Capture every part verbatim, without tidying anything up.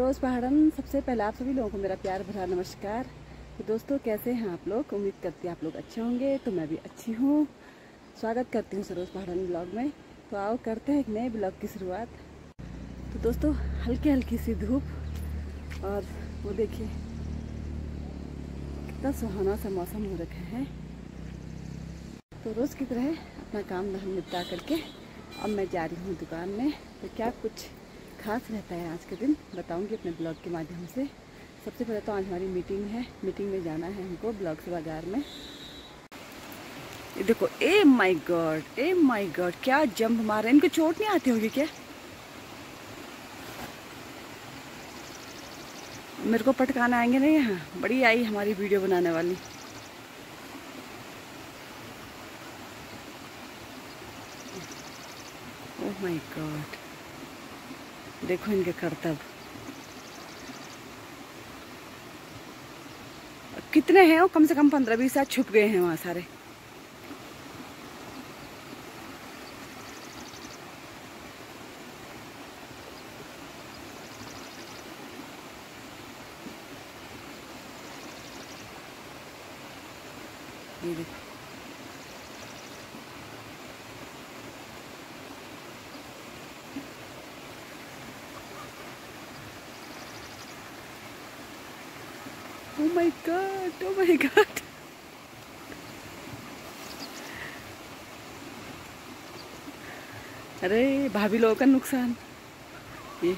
सरोज पहाड़न। सबसे पहले आप सभी लोगों को मेरा प्यार भरा नमस्कार। तो दोस्तों कैसे हैं आप लोग? उम्मीद करती हैं आप लोग अच्छे होंगे। तो मैं भी अच्छी हूँ। स्वागत करती हूँ सरोज पहाड़न ब्लॉग में। तो आओ करते हैं एक नए ब्लॉग की शुरुआत। तो दोस्तों हल्की हल्की सी धूप और वो देखिए कितना सुहाना सा मौसम हो रखा है। तो रोज़ की तरह अपना काम धाम निपटा करके अब मैं जा रही हूँ दुकान में। तो क्या कुछ खास रहता है आज के दिन बताऊंगी अपने ब्लॉग के माध्यम से। सबसे पहले तो आज हमारी मीटिंग है। मीटिंग में जाना है हमको ब्लॉक से बाजार में। ये देखो, oh my God, oh my God, क्या जंप मारे। इनको चोट नहीं आती होगी क्या? मेरे को पटकाना आएंगे ना यहाँ। बड़ी आई हमारी वीडियो बनाने वाली। ओह माय गॉड, देखो इनके करतब कितने हैं। वो कम से कम पंद्रह बीस साल छुप गए हैं वहां सारे। ये देखो, oh my god, oh my god। अरे भाभी लोगों का नुकसान। ये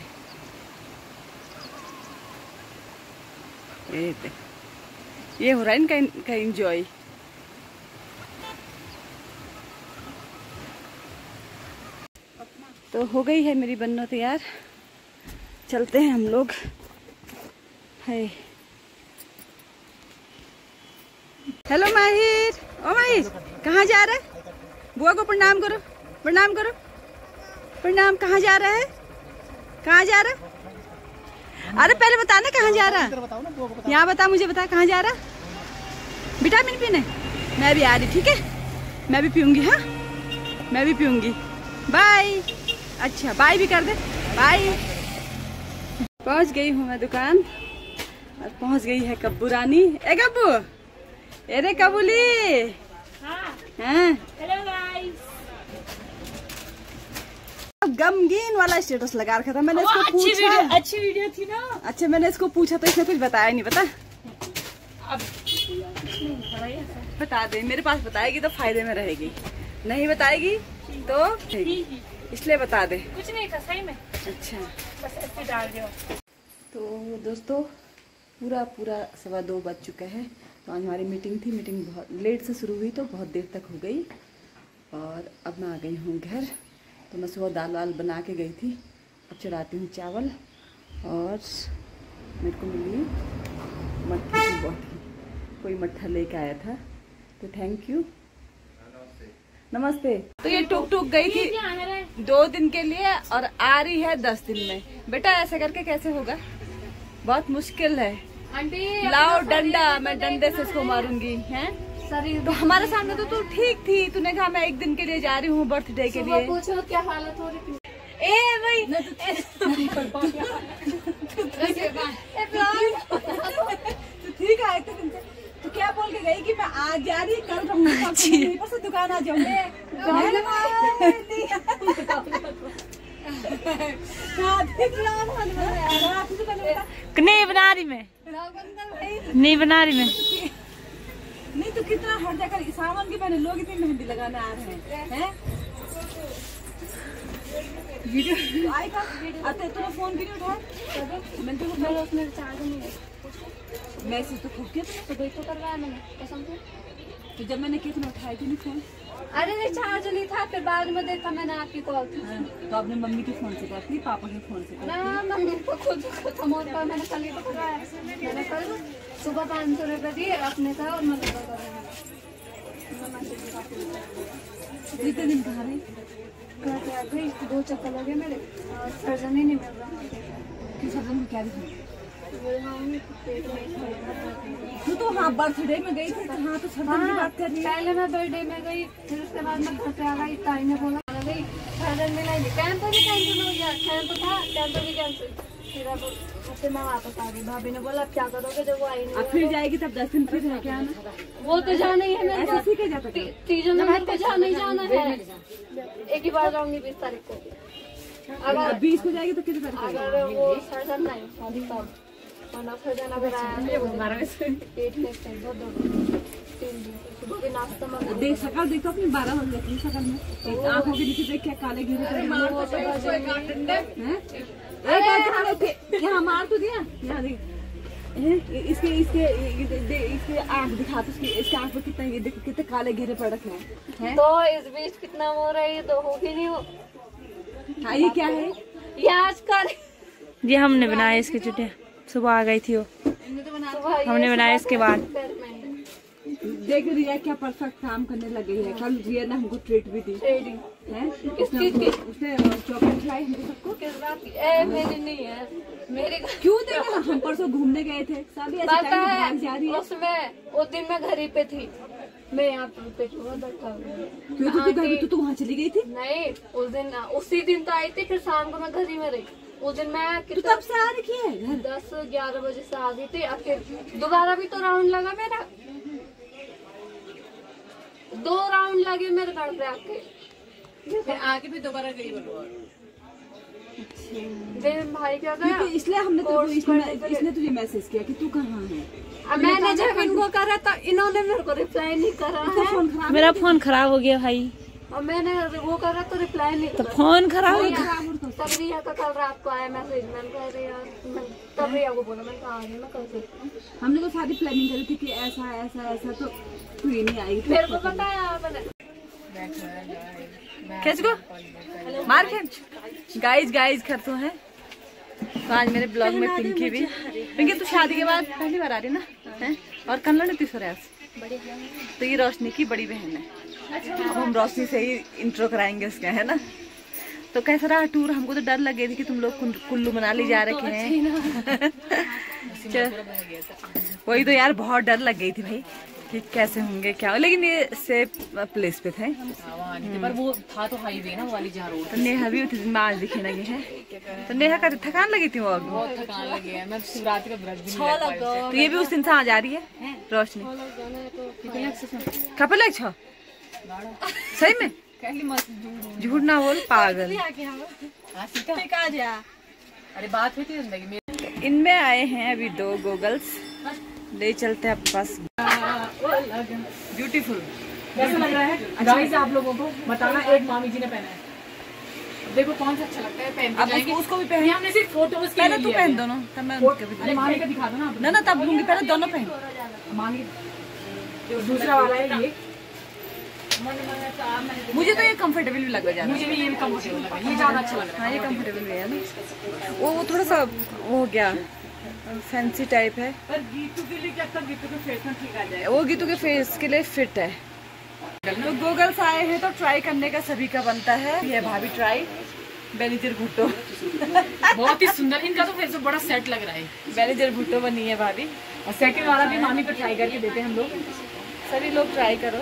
ये ये हो रहा है इनका इनका एंजॉय। तो हो गई है मेरी बन्नो तैयार। चलते हैं हम लोग। है हेलो माहिर, ओ माहिर कहाँ जा रहा है? बुआ को प्रणाम करो, प्रणाम करो, प्रणाम। कहाँ जा रहा है? कहाँ जा रहा है? अरे पहले बता ना कहाँ जा रहा है। यहाँ बता, मुझे बता कहाँ जा रहा है। विटामिन पीने मैं भी आ रही। ठीक है, मैं भी पीऊंगी। हाँ मैं भी पीऊंगी। बाय। अच्छा बाय भी कर दे। बाय। पहुँच गई हूँ मैं दुकान और पहुँच गई है कब्बू रानी। ए कब्बू, अरे कबूली। हाँ। हाँ। Hello guys. गमगीन वाला स्टेटस लगा रखा था मैंने। इसको पूछा, वीडियो, अच्छी वीडियो थी ना। अच्छा मैंने इसको पूछा तो इसने कुछ बताया नहीं। बता अब बता दे। मेरे पास बताएगी तो फायदे में रहेगी, नहीं बताएगी तो इसलिए बता दे। कुछ नहीं था सही में। अच्छा बस ऐसे डाल दो। तो दोस्तों पूरा पूरा सवा दो बज चुका है। तो आज हमारी मीटिंग थी। मीटिंग बहुत लेट से शुरू हुई तो बहुत देर तक हो गई। और अब मैं आ गई हूँ घर। तो मैं सुबह दाल वाल बना के गई थी। अब चढ़ाती हूँ चावल। और मेरे को मिली मट्ठी की बोतल। कोई मट्ठा लेके आया था तो थैंक यू। नमस्ते। तो ये टुक टुक गई थी दो दिन के लिए और आ रही है दस दिन में। बेटा ऐसे करके कैसे होगा? बहुत मुश्किल है। लाओ डंडा, मैं डंडे से इसको मारूंगी। हैं तो हमारे सामने तो तू ठीक थी। तूने कहा मैं एक दिन के लिए जा रही हूँ बर्थडे के लिए। पूछो क्या हालत हो रही थी। ए भाई तो ठीक है। तो क्या बोल के गई कि मैं आज जा रही, कल रहूँगा, से दुकान आ जाऊंगी। नहीं बना रही मैं, नहीं बना रही मैं। नहीं तो कितना हर जगह सावन के पहले लोग इतनी मेहंदी लगाने आ रहे हैं। हैं? वीडियो आएगा। अरे तूने फोन भी नहीं उठाया। मैंने तो मेरा उसमें चार्ज नहीं है। मैसेज तो खूब किया तूने। तो देखो करवाया मैंने कसम से। तो जब मैंने किया तो उठाया क्यों नहीं फोन? अरे नहीं चार्ज नहीं था। फिर बाद में देखा मैंने आपकी कॉल थी। हाँ, तो आपने मम्मी के फोन से करती, पापा के फोन से करती? ना मम्मी को खुद खत्म हो गया। मैंने कल ही तो करवाया। मैंने कल सुबह पाँच सौ रुपये दिए अपने था और मैं कितने दिन कहा रही? कहते आ गई दो चक्कर लगे मेरे और सर्जन ही नहीं मिल रहा। किस सर्जन में क्या दिखा? पेट में। तू तो हाँ बर्थडे में गई थी। हाँ तो सर्जन की बात कर रही है। पहले मैं बर्थडे में गई, फिर उसके बाद मैं घर पे आ गई। ताई ने बोला गई सर्जन मिला ही नहीं। कैंप भी कैंसिल हो गया। कैंप था, कैंप भी कैंसिल। फिर मैं वापस आ गई। भाभी ने बोला क्या करोगे जब वो आई नहीं। अब फिर जाएगी तब दस दिन फिर रह के आना। वो तो जाना ही है मेरे ऐसे सीखे जाता है। तीजों में मेरे को जाना ही जाना है। एक ही बार जाऊंगी बीस तारीख को। अगर बीस को जाएगी तो कितने तारीख को? अगर वो सर्जन नहीं शादी तब वरना सर्जन अगर आया पेट में दो दो तीन दिन सुबह के नाश्ता में देख शक्ल देखो अपनी बारह बज जाती है शक्ल में। आंखों के नीचे देख क्या काले घेरे पड़े हैं। यहाँ मार तो दिया। यहाँ देख इसके इसके इसके आँख दिखा तो इसके आँख में कितना ये देखो कितने काले घेरे पड़ रखे हैं। तो इस बीच कितना हो रहा है ये तो होगी नहीं वो। हाँ ये क्या है? ये आजकल ये हमने बनाया इसकी चुटिया। सुबह आ गई थी वो, हमने बनाया इसके बाद। देख रिया क्या परफेक्ट काम करने लगी है। कल रिया ने हमको ट्रीट भी दी है। उसने चॉकलेट खिलाई हमको सबको। किस बात की? ए, मेरी नहीं है मेरी। क्यों देगा? हम परसों घूमने गए थे साली ऐसे पता टाइम है भाग जा रही है। उसमें उस दिन मैं घर ही पे थी। मैं यहाँ पे बैठा क्यों तू घर तू तो वहाँ चली गई थी? नहीं उस दिन उसी दिन तो आई थी। फिर शाम को मैं घर ही में रही। उस दिन मैं तू तब से आ रखी है घर? दस ग्यारह बजे से आ गई थी। फिर दोबारा भी तो राउंड लगा मेरा। दो राउंड लगे मेरे घर पे आके। फिर आगे भी दोबारा गई बोलो। दिन भाई क्या गया इसलिए हमने तो इसने, इसने तुझे मैसेज किया कि तू कहाँ है। अब मैंने जब इनको करा तो इन्होंने मेरे को रिप्लाई नहीं करा है। मेरा फोन खराब हो गया भाई। और मैंने वो करा तो रिप्लाई नहीं तो करा। फोन खराब हो गया। तब रिया का कल रात को आया मैसेज। मैंने कहा अरे यार तब रिया को बोला मैंने कहा आ गई मैं कल से। हमने तो सारी प्लानिंग करी थी कि ऐसा ऐसा ऐसा तो तू ही नहीं आएगी। मेरे को बताया आपने। खींच को मार खींच। गाइज गाइज कर तो है। तो आज मेरे ब्लॉग में पिंकी भी। पिंकी तू शादी के बाद पहली बार आ रही ना है? और कन्नड़ ने तीसरा तो ये रोशनी की बड़ी बहन है। अब हम रोशनी से ही इंट्रो कराएंगे उसका है ना। तो कैसा रहा टूर? हमको तो डर लगे थी कि तुम लोग कुल्लू मनाली जा रखे हैं। वही तो यार बहुत डर लग गई थी भाई कि कैसे होंगे क्या। लेकिन ये सेफ प्लेस पे थे। पर वो था तो हाईवे ना वाली जहाँ रोड। तो नेहा भी उस दिन में आज दिखने लगी है। तो नेहा का थकान लगी थी वो। बहुत थकान लगी है। मैं शिवरात्रि का व्रत भी नहीं रख पाई। तो ये भी उस दिन से आ जा रही है रोशनी। कपल लग छो सही में झूठ ना बोल पागल। अरे बात हुई थी जिंदगी में। इनमें आए हैं अभी दो गोगल्स। ले चलते हैं पास। ब्यूटीफुल कैसा लग रहा है गाइस आप लोगों को बताना। एक मामी जी ने पहना है। देखो कौन सा अच्छा लगता है पहन के जाएंगे। उसको भी पहन। हमने सिर्फ फोटोज के पहले लिए तू पहन दोनों तब मैं अरे मामी का दिखा दो ना। ना ना तब लूंगी। पहले दोनों पहन। मामी दूसरा वाला है ये। मुझे तो ये कंफर्टेबल भी लग रहा है। मुझे भी ये भी कंफर्टेबल लगा। ये ज्यादा अच्छा लग रहा हाँ ये कंफर्टेबल भी है ना। वो वो थोड़ा सा वो हो गया फैंसी टाइप है। पर गीतू के लिए क्या था? गीतू के फेस में ठीक आ जाए। वो गीतू के फेस के लिए फिट है। तो गोगल्स आए हैं तो ट्राई करने का सभी का बनता है। ये भाभी ट्राई बेनीजर भुट्टो। बहुत ही सुंदर। इनका तो फेस बड़ा सेट लग रहा है। बेनीजर भुट्टो बनी है भाभी। और सेकंड वाला भी मामी को ट्राई करके देते हैं हम लोग। सभी लोग ट्राई करो।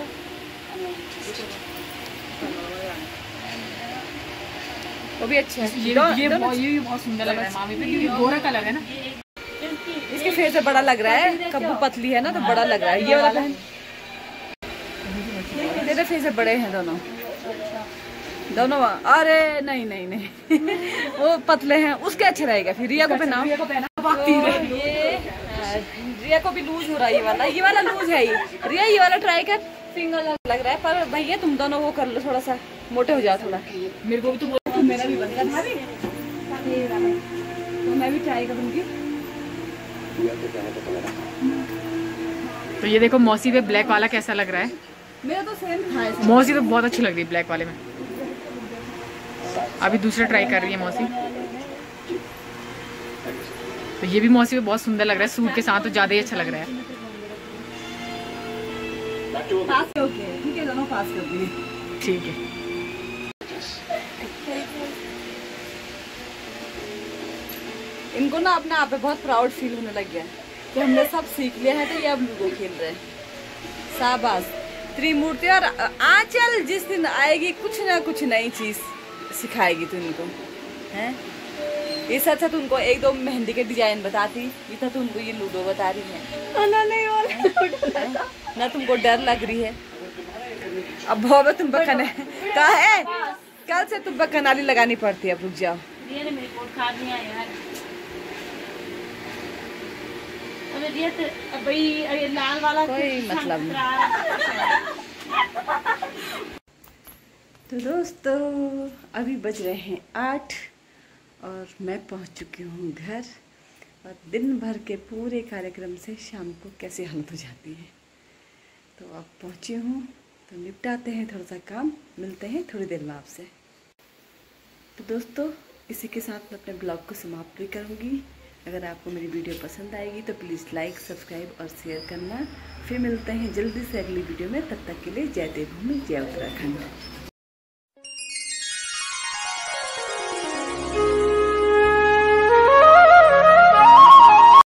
वो भी अच्छे हैं। ये ये ये भी बहुत सुंदर लग रहा है मामी पे क्योंकि गोरा कलर है ना। इसके फेस से बड़ा लग रहा है। कब्बू पतली है ना तो बड़ा लग रहा है। ये वाला पहन। तेरे फेस से बड़े हैं दोनों दोनों। अरे नहीं नहीं नहीं वो पतले हैं। उसके अच्छे रहेगा फिर। रिया को पहनाओ। रिया को पहना। ये रिया को भी लूज हो रहा है। ये वाला ये वाला लूज है। ये रिया ये वाला ट्राई कर। सिंगल लग रहा है पर भैया तुम दोनों वो कर लो थोड़ा सा मोटे हो जाओ थोड़ा। मेरे को भी तो तो मेरा भी बनता भाभी। तो मैं भी ट्राई करूंगी। तो ये देखो मौसी पे ब्लैक वाला कैसा लग रहा है। मेरा तो सेम था। मौसी तो बहुत अच्छी लग रही है ब्लैक वाले में। अभी दूसरा ट्राई कर रही है मौसी। तो ये भी मौसी पे बहुत सुंदर लग रहा है। सूट के साथ तो ज्यादा ही अच्छा लग रहा है। पास हो गए। ठीक है दोनों पास कर दिए। ठीक है। इनको ना अपने आप पे बहुत प्राउड फील होने लग गया कि हमने सब सीख लिया है तो ये अब लूडो खेल रहे हैं। शाबाश। त्रिमूर्ति और आंचल जिस दिन आएगी कुछ ना कुछ नई चीज सिखाएगी तू इनको हैं। इस अच्छा तो उनको एक दो मेहंदी के डिजाइन बताती, इतना तो उनको ये लूडो बता रही है नहीं और ना तुमको डर लग रही है। अब भोबे तुम बकने कहा है कल से तुम बकनाली लगानी पड़ती है। अब रुक जाओ, ये ना मेरे कोट खा दिया यार। अबे ये तो अबे ये लाल वाला कोई मतलब नहीं। तो दोस्तों अभी बज रहे हैं आठ और मैं पहुंच चुकी हूँ घर। और दिन भर के पूरे कार्यक्रम से शाम को कैसे हालत हो जाती है। तो अब पहुंची हूँ तो निपटाते हैं थोड़ा सा काम, मिलते हैं थोड़ी देर में आपसे। तो दोस्तों इसी के साथ मैं अपने ब्लॉग को समाप्त भी करूँगी। अगर आपको मेरी वीडियो पसंद आएगी तो प्लीज़ लाइक सब्सक्राइब और शेयर करना। फिर मिलते हैं जल्दी से अगली वीडियो में, तब तक के लिए जय देवभूमि जय उत्तराखंड।